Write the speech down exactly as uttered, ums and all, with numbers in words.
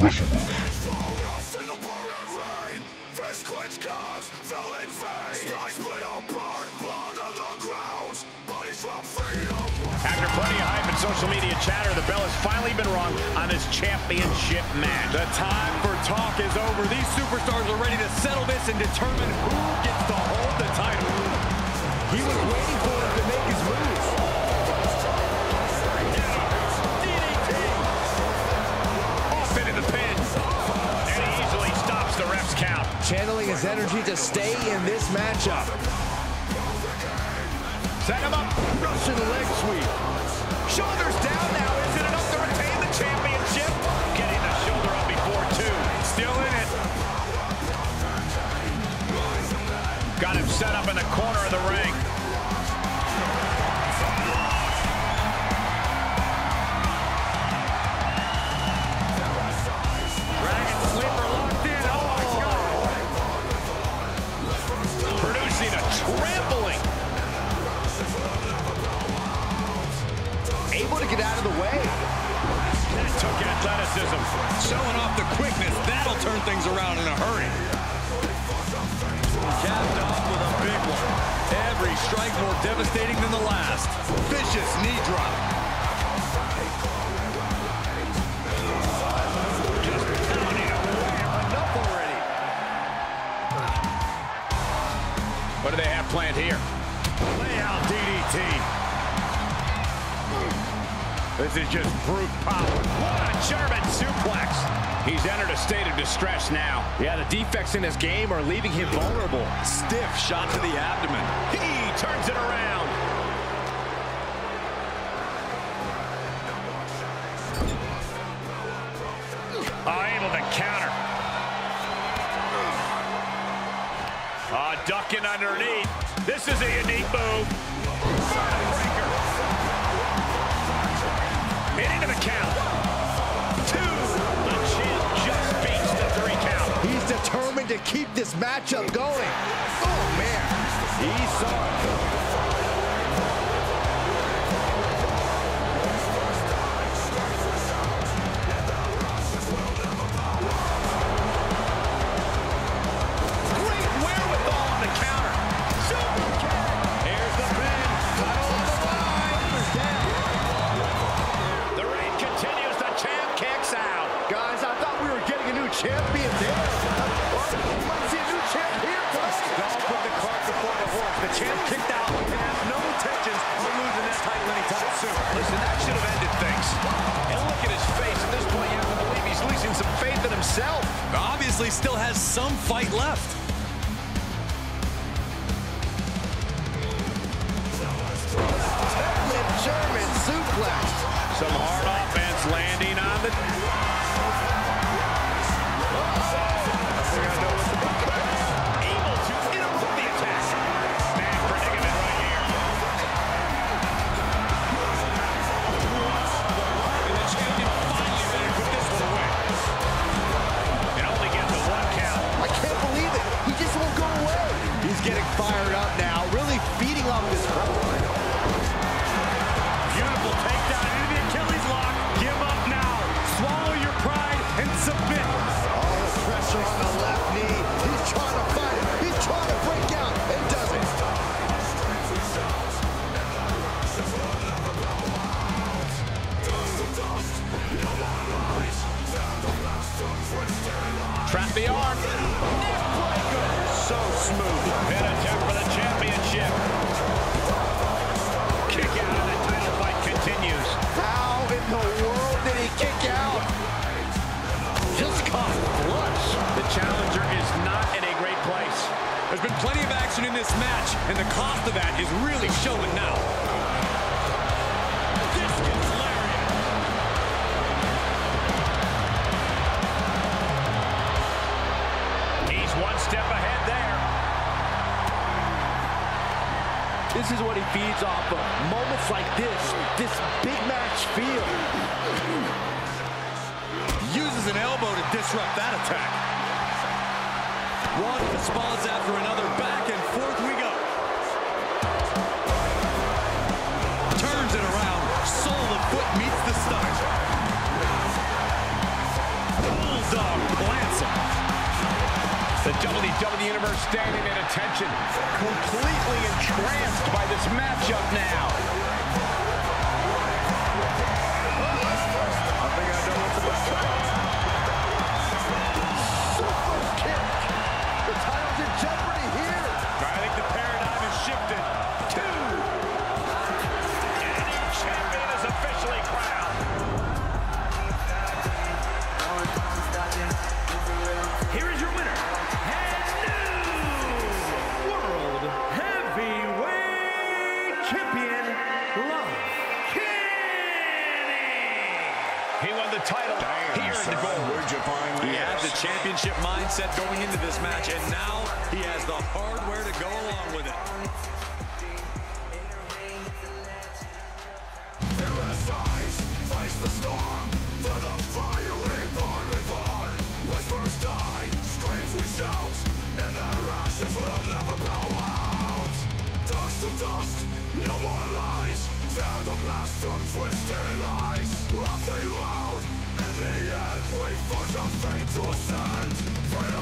After plenty of hype and social media chatter, the bell has finally been rung on this championship match. The time for talk is over. These superstars are ready to settle this and determine who gets to hold the title. He was waiting for him to make his move. D D T. Off into the pin. And he easily stops the ref's count. Channeling his energy to stay in this matchup. Set him up. Russian leg sweep. Shoulders down now. Is it enough to retain the championship? Getting the shoulder up before two. Still in it. Got him set up in the corner of the ring. Dragon sleeper locked in. Oh my God. Producing a trampling. Able to get out of the way. That took athleticism. Showing off the quickness. That'll turn things around in a hurry. Capped off with a big one. Every strike more devastating than the last. Vicious knee drop. Just pounding away. Enough already. What do they have planned here? Lay out D D T. This is just brute power. What a German suplex. He's entered a state of distress now. Yeah, the defects in his game are leaving him vulnerable. Stiff shot to the abdomen. He turns it around. Oh, able to counter. Oh, ducking underneath. This is a unique move. Breaker. Into the count. Two. The chin just beats the three count. He's determined to keep this matchup going. Oh, man. He saw it. Great wherewithal on the counter. Super kick. Here's the pin. Title on the line. Down. The reign continues. The champ kicks out. Guys, I thought we were getting a new champion there. We might see a new champ here tonight. Don't put the cart before the horse. The champ kicked out and has no intentions of losing that title anytime soon. Listen, that should have ended things. And look at his face. At this point, you have to believe he's losing some faith in himself. Obviously still has some fight left. German suplex. Some hard offense landing on the... Able to interrupt the attack. Man, predicament right here. And the champion finally ready to put this one away. It only gets a one count. I can't believe it. He just won't go away. He's getting fired up now, really feeding off this crowd. Beautiful takedown into the Achilles lock. Give up now. Swallow your pride and submit. All the pressure on the left knee. He's trying to fight it. He's trying to break out and doesn't. Trap the arm. So smooth. Pin attempt for the championship. Kick out and the title fight continues. How in the world did he kick out? Just caught flush. The challenger is not in a great place. There's been plenty of action in this match, and the cost of that is really showing now. Discus lariat. He's one step ahead there. This is what he feeds off of. Moments like this, this big match feel. Uses an elbow to disrupt that attack. One response after another. Back and forth we go. Turns it around. Sole of foot meets the stomach. Pulls The W W E Universe standing at attention, completely entranced by this matchup now. I think I know what's about to happen. Super kick. The title's in jeopardy here. I think the paradigm has shifted. Two. And a new champion is officially crowned. Here is your winner, and new World Heavyweight Champion, Love Kenny. He won the title here in the gold. Where'd you find He this? had the championship mindset going into this match, and now he has the hardware to go along with it. Face the storm, for the fiery born reborn. Whispers die, screams we shout, and their ashes will never blow out. Dust to dust, no more lies. Tear the blast of twisted lies. Laugh they loud, in the end we forge a fate to ascend.